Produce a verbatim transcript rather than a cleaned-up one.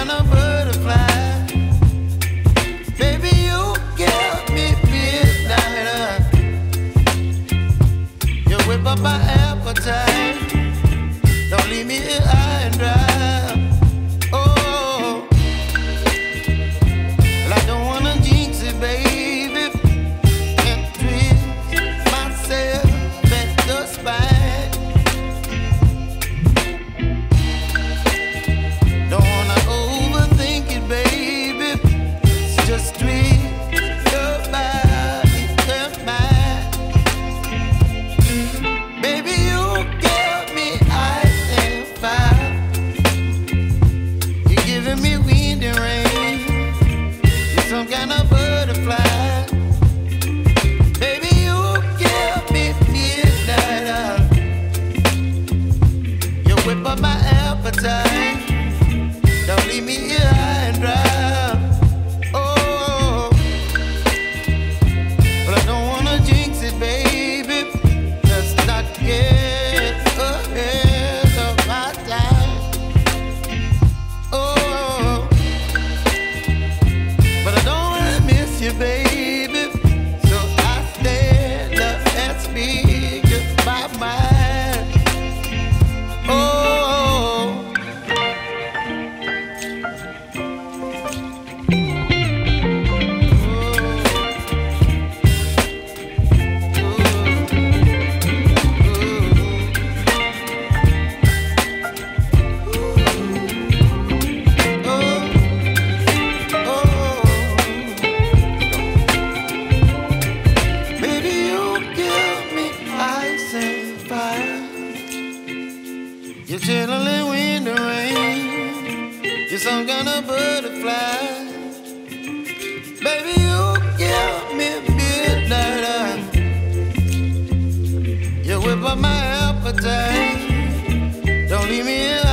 kind of butterfly. Baby, you give me midnight. You whip up my appetite. Don't leave me here high and dry. Oh, well, I don't wanna jinx it, baby, and twist myself at the spine. Don't wanna overthink it, baby. It's just twist your body and mine. Baby, you give me ice and fire. You're giving me wind and rain. You're some kind of butterfly. Baby, you give me midnight. You whip up my appetite. Don't leave me here high and dry. Oh, but I don't wanna jinx it, baby. Let's not get ahead of my time. Oh, but I don't wanna miss you, baby. So I stand up and speak my mind. Oh. You're chilling wind and rain. You're some kind of butterfly. Baby, you give me midnight. You whip up my appetite. Don't leave me here